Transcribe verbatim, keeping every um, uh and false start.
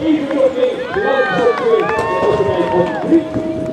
Even nog meer, de Noordcup twee M one.